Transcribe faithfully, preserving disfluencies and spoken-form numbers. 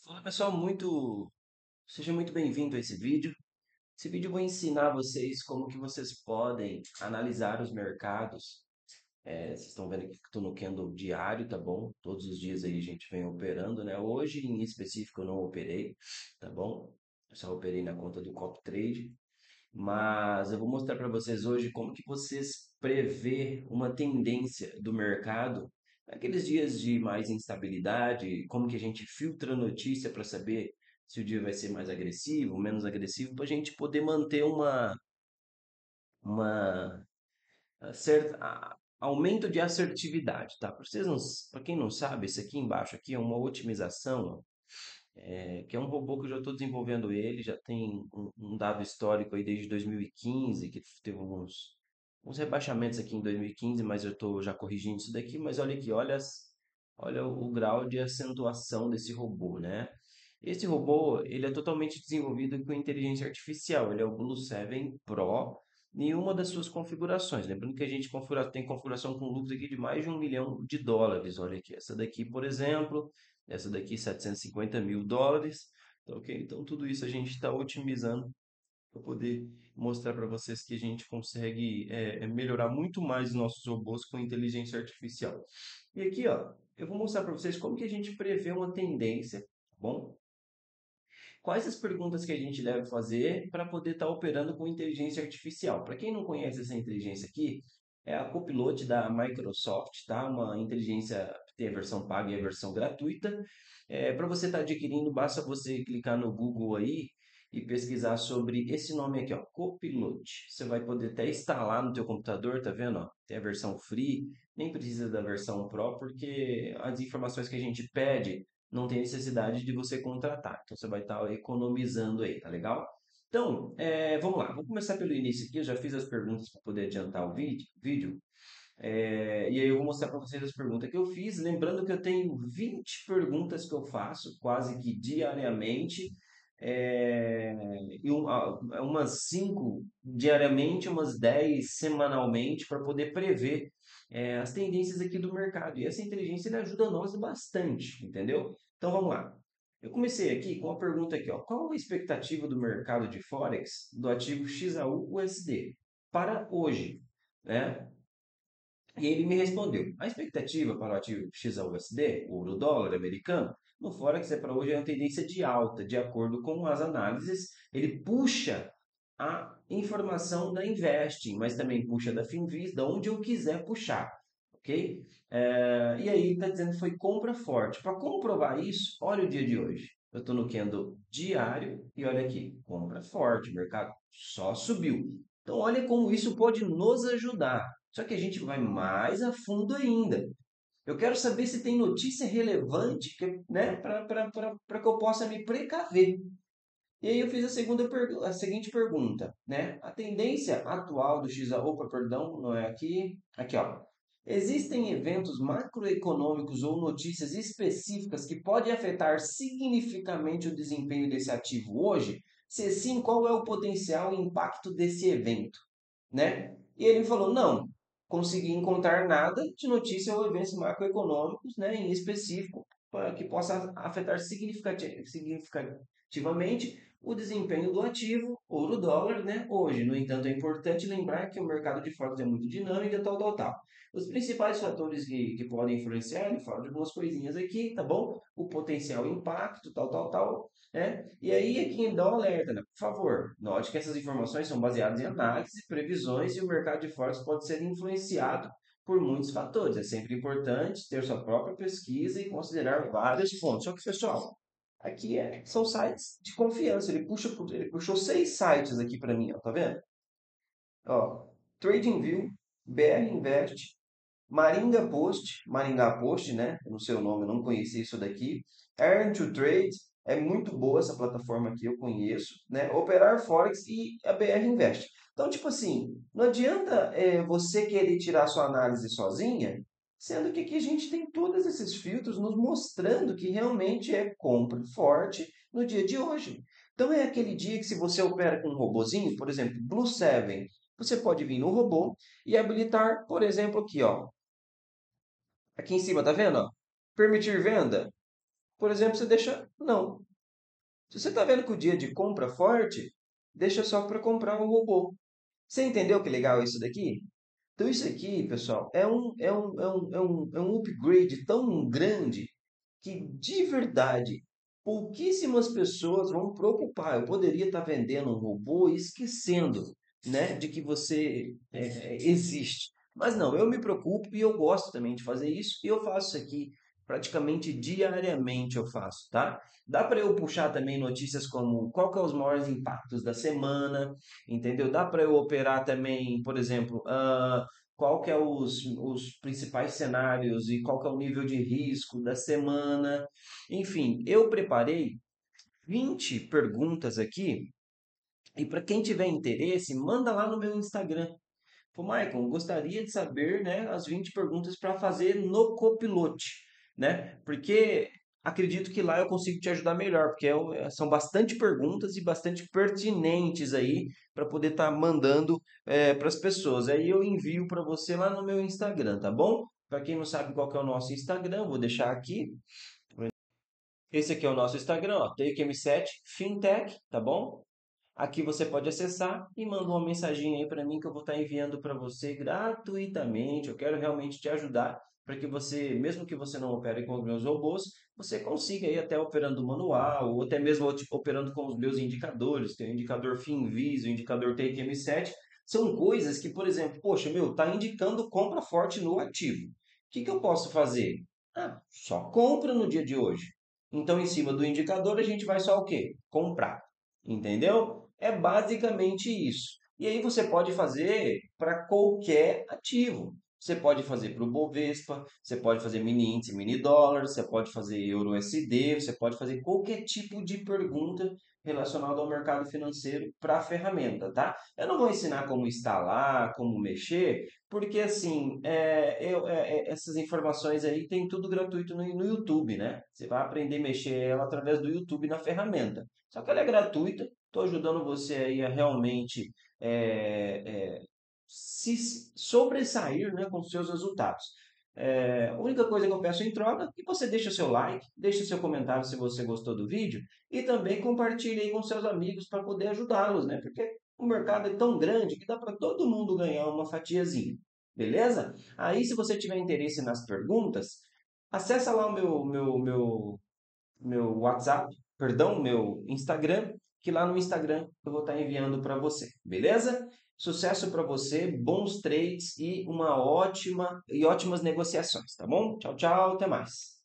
Fala pessoal, muito seja muito bem-vindo a esse vídeo. Esse vídeo eu vou ensinar vocês como que vocês podem analisar os mercados. É, vocês estão vendo aqui que estou no candle diário, tá bom? Todos os dias aí a gente vem operando, né? Hoje em específico eu não operei, tá bom? Eu só operei na conta do Cop Trade, mas eu vou mostrar para vocês hoje como que vocês prevê uma tendência do mercado naqueles dias de mais instabilidade, como que a gente filtra a notícia para saber se o dia vai ser mais agressivo, menos agressivo, para a gente poder manter uma, uma certa, a- aumento de assertividade, tá? Para vocês não, para quem não sabe, isso aqui embaixo aqui é uma otimização, é, que é um robô que eu já estou desenvolvendo ele, já tem um, um dado histórico aí desde dois mil e quinze, que teve uns, uns rebaixamentos aqui em dois mil e quinze, mas eu estou já corrigindo isso daqui, mas olha aqui, olha, as- olha o, o grau de acentuação desse robô, né? Esse robô, ele é totalmente desenvolvido com inteligência artificial, ele é o Blue sete Pro em uma das suas configurações. Lembrando que a gente configura, tem configuração com lucros aqui de mais de um milhão de dólares, olha aqui, essa daqui, por exemplo, essa daqui setecentos e cinquenta mil dólares. Tá ok? Então tudo isso a gente está otimizando para poder mostrar para vocês que a gente consegue é, é, melhorar muito mais nossos robôs com inteligência artificial. E aqui, ó, eu vou mostrar para vocês como que a gente prevê uma tendência, tá bom? Quais as perguntas que a gente deve fazer para poder estar operando com inteligência artificial? Para quem não conhece essa inteligência aqui, é a Copilot da Microsoft, tá? Uma inteligência, tem a versão paga e a versão gratuita. É, para você estar adquirindo, basta você clicar no Google aí e pesquisar sobre esse nome aqui, ó, Copilot. Você vai poder até instalar no teu computador, tá vendo? Ó? Tem a versão free, nem precisa da versão Pro, porque as informações que a gente pede não tem necessidade de você contratar. Então você vai estar economizando aí, tá legal? Então, é, vamos lá, vamos começar pelo início aqui. Eu já fiz as perguntas para poder adiantar o vídeo, vídeo é, e aí eu vou mostrar para vocês as perguntas que eu fiz. Lembrando que eu tenho vinte perguntas que eu faço quase que diariamente, é, e um- a- umas cinco diariamente, umas dez semanalmente, para poder prever é, as tendências aqui do mercado. E essa inteligência ele ajuda nós bastante, entendeu? Então vamos lá. Eu comecei aqui com uma pergunta aqui, ó. Qual a expectativa do mercado de Forex do ativo X A U U S D para hoje, né? E ele me respondeu: a expectativa para o ativo X A U S D, o ouro dólar americano, no Forex é para hoje é uma tendência de alta, de acordo com as análises. Ele puxa a informação da Investing, mas também puxa da Finviz, da onde eu quiser puxar, ok? É, e aí está dizendo que foi compra forte. Para comprovar isso, olha o dia de hoje. Eu estou no candle diário e olha aqui, compra forte, o mercado só subiu. Então olha como isso pode nos ajudar. Só que a gente vai mais a fundo ainda. Eu quero saber se tem notícia relevante que, né, para que eu possa me precaver. E aí eu fiz a segunda pergu- a seguinte pergunta, né? A tendência atual do X A U, opa, perdão, não é aqui, aqui ó. Existem eventos macroeconômicos ou notícias específicas que podem afetar significativamente o desempenho desse ativo hoje? Se sim, qual é o potencial e impacto desse evento, né? E ele falou, não, consegui encontrar nada de notícia ou eventos macroeconômicos, né, em específico, para que possa afetar significati- significativamente o desempenho do ativo ou do dólar, né, hoje. No entanto, é importante lembrar que o mercado de Forex é muito dinâmico e tal, tal, tal. Os principais fatores que, que podem influenciar, ele fala de algumas coisinhas aqui, tá bom? O potencial impacto, tal, tal, tal, né? E aí aqui dá um alerta, né? Por favor, note que essas informações são baseadas em análise, previsões e o mercado de Forex pode ser influenciado por muitos fatores. É sempre importante ter sua própria pesquisa e considerar vários pontos. Só que, pessoal, aqui é, são sites de confiança. Ele puxa, ele puxou seis sites aqui para mim, ó, tá vendo? Ó, TradingView, B R Invest, Maringa Post, Maringá Post, né? No seu nome, eu não conhecia isso daqui. Earn to Trade, é muito boa essa plataforma aqui, eu conheço, né? Operar Forex e a B R Invest. Então, tipo assim, não adianta é, você querer tirar sua análise sozinha, sendo que aqui a gente tem todos esses filtros nos mostrando que realmente é compra forte no dia de hoje. Então, é aquele dia que se você opera com um robozinho, por exemplo, Blue sete, você pode vir no robô e habilitar, por exemplo, aqui, ó, aqui em cima, tá vendo? Ó? Permitir venda. por exemplo, você deixa não. Se você está vendo que o dia de compra é forte, deixa só para comprar o robô. Você entendeu que legal isso daqui? Então isso aqui, pessoal, é um, é um, é um, é um, é um upgrade tão grande que de verdade pouquíssimas pessoas vão preocupar. Eu poderia estar vendendo um robô e esquecendo, né, de que você é, é, existe. Mas não, eu me preocupo e eu gosto também de fazer isso e eu faço isso aqui praticamente diariamente eu faço, tá? Dá para eu puxar também notícias como qual que é os maiores impactos da semana, entendeu? Dá para eu operar também, por exemplo, ah, qual que é os, os principais cenários e qual que é o nível de risco da semana. Enfim, eu preparei vinte perguntas aqui e para quem tiver interesse, manda lá no meu Instagram. Pô, Maicon, gostaria de saber, né, as vinte perguntas para fazer no Copilote, né? Porque acredito que lá eu consigo te ajudar melhor, porque é o- é- são bastante perguntas e bastante pertinentes aí para poder estar mandando para as pessoas. Aí eu envio para você lá no meu Instagram, tá bom? Para quem não sabe qual que é o nosso Instagram, vou deixar aqui. Esse aqui é o nosso Instagram, ó, Take M sete Fintech, tá bom? Aqui você pode acessar e manda uma mensagem aí para mim que eu vou estar enviando para você gratuitamente. Eu quero realmente te ajudar para que você, mesmo que você não opere com os meus robôs, você consiga ir até operando manual ou até mesmo oti- operando com os meus indicadores. Tem o indicador Finviz, o indicador Take M sete. São coisas que, por exemplo, poxa, meu, tá indicando compra forte no ativo. O que que eu posso fazer? Ah, só compra no dia de hoje. Então, em cima do indicador, a gente vai só o quê? Comprar. Entendeu? É basicamente isso. E aí você pode fazer para qualquer ativo. Você pode fazer para o Bovespa, você pode fazer mini índice, mini dólar, você pode fazer euro U S D, você pode fazer qualquer tipo de pergunta relacionada ao mercado financeiro para a ferramenta, tá? Eu não vou ensinar como instalar, como mexer, porque assim, é, eu- é, é, essas informações aí tem tudo gratuito no, no YouTube, né? Você vai aprender a mexer ela através do YouTube na ferramenta. Só que ela é gratuita, estou ajudando você aí a realmente é, é, se sobressair, né, com os seus resultados. É, a única coisa que eu peço em troca é que você deixe o seu like, deixe o seu comentário se você gostou do vídeo e também compartilhe aí com seus amigos para poder ajudá-los, né? Porque o mercado é tão grande que dá para todo mundo ganhar uma fatiazinha, beleza? Aí, se você tiver interesse nas perguntas, acessa lá o meu, meu, meu meu WhatsApp, perdão, meu Instagram, que lá no Instagram eu vou estar enviando para você, beleza? Sucesso para você, bons trades e uma ótima e ótimas negociações, tá bom? Tchau, tchau, até mais.